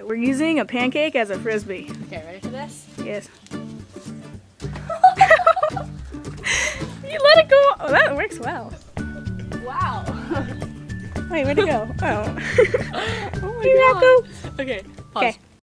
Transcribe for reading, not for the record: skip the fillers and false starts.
We're using a pancake as a frisbee. Okay, ready for this? Yes. You let it go. Oh, that works well. Wow. Wait, where'd it go? Oh. Oh Where'd that go? Okay, pause. Okay.